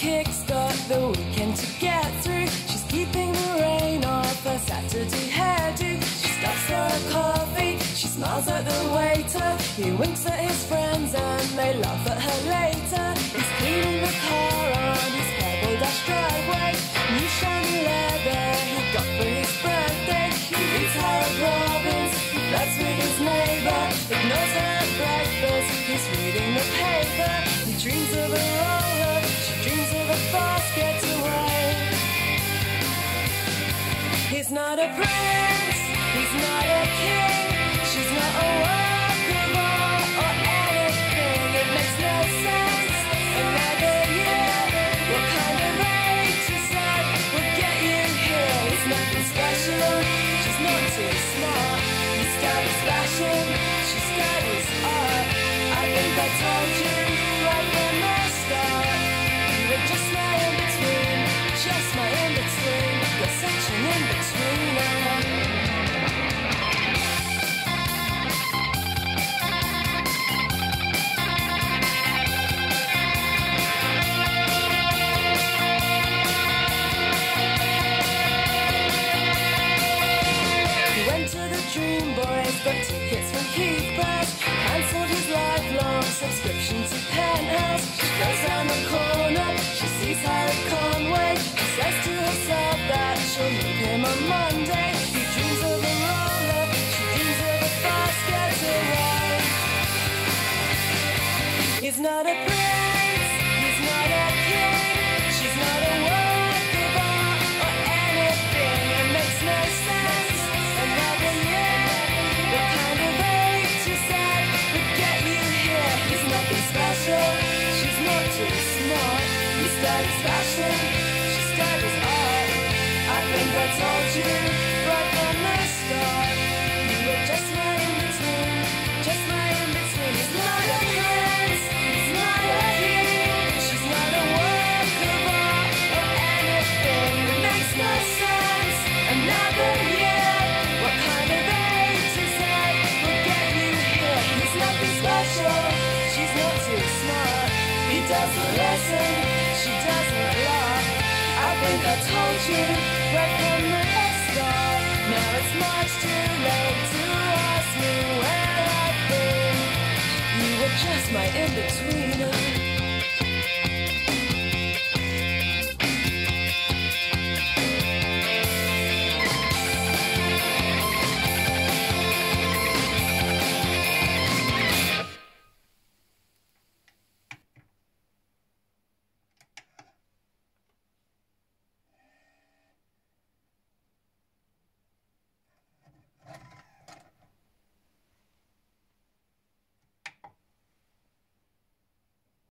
kickstart the weekend to get through. She's keeping the rain off her Saturday hairdo. She stops for a coffee, she smiles at the waiter. He winks at his friends and they laugh at her later. He's cleaning the car on his pebble dash driveway. New shiny leather he got for his birthday. He reads Harold Robbins, he flirts with his neighbour. Ignores her at breakfast, he's reading the paper. He dreams of a roller, she dreams of a fast getaway. He's not a prince, he's not a king. She's not a work of art or anything. It makes no sense. Another year, what kind of age is that will get you here? He's nothing special, she's not too smart. His style is fashion, she studies art. I think I told you right from the start. You were just my in-between, just my in-between. You're such an in-betweener. Dream Boys got tickets from Keepers, cancelled his lifelong subscription to Penthouse. She goes round the corner, she sees Harry Conway. She says to herself that she'll meet him on Monday. He dreams of a roller, she dreams of a fast getaway. He's not a prince, he's not a king. She's not a work of art or anything. It makes no sense. Another year, what kind of age is that would get you here? He's nothing special, she's not too smart. He studies fashion, she studies art. I think I told you right from the start. You were just my in-between, just my in-between. He's not a prince, he's not a king. She's not a work of art or anything. It makes no sense. Another year, what kind of age is that will get you here? He's nothing special, she's not too smart. He doesn't listen, she doesn't laugh. I think I told you right from the start. Now it's much too late to ask me where I've been. You were just my in-between.